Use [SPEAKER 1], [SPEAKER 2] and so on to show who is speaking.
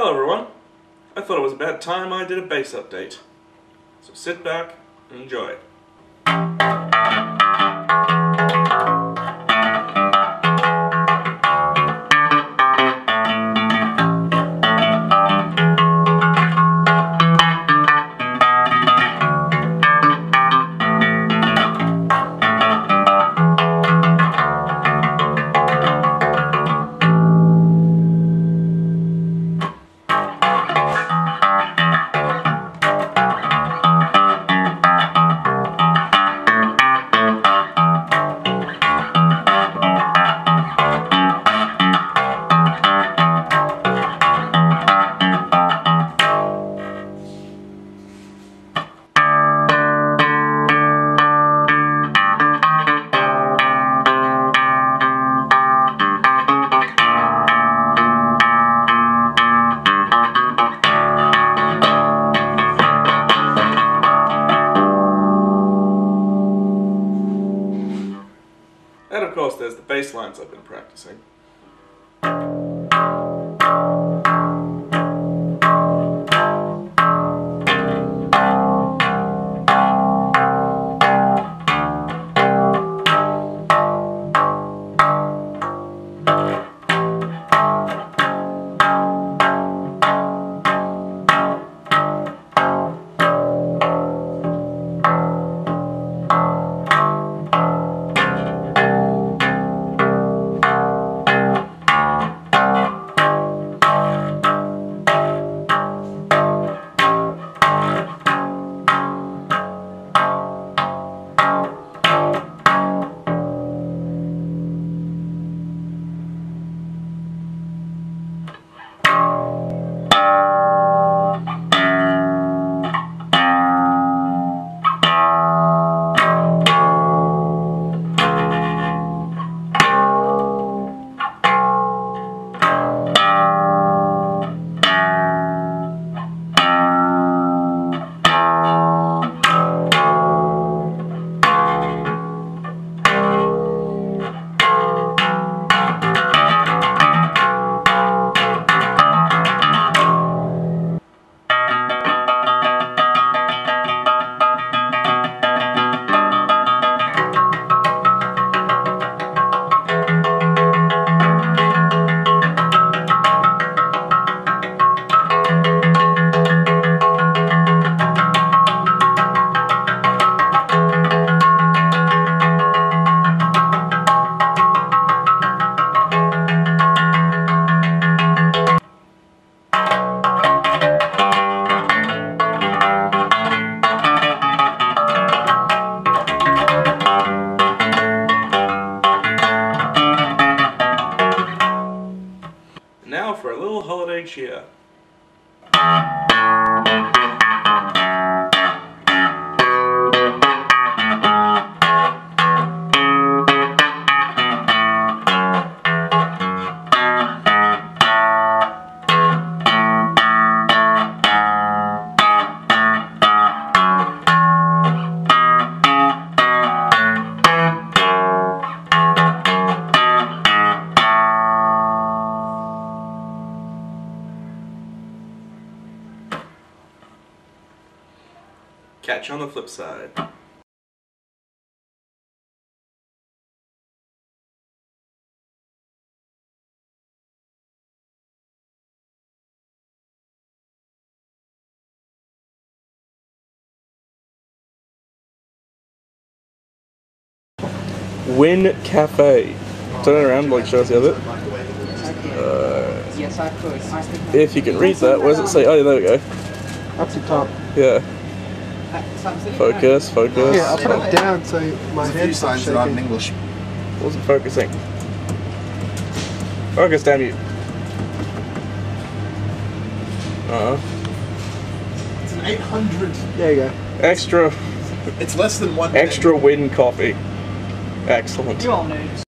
[SPEAKER 1] Hello everyone. I thought it was about time I did a bass update. So sit back and enjoy. And of course there's the bass lines I've been practicing. Now for a little holiday cheer. Catch you on the flip side. Win Cafe. Turn it around, like show us the other.
[SPEAKER 2] Yes, I could.
[SPEAKER 1] If you can read that, where does it say? Oh, there we go.
[SPEAKER 2] Up to top.
[SPEAKER 1] Yeah. Focus, focus.
[SPEAKER 2] Yeah, I'll put it down so my
[SPEAKER 3] There's a few signs that aren't in English.
[SPEAKER 1] Wasn't focusing. Focus, damn you.
[SPEAKER 3] It's an 800.
[SPEAKER 2] There you go.
[SPEAKER 1] Extra.
[SPEAKER 3] It's less than one.
[SPEAKER 1] Extra win coffee. Excellent.
[SPEAKER 2] You all know.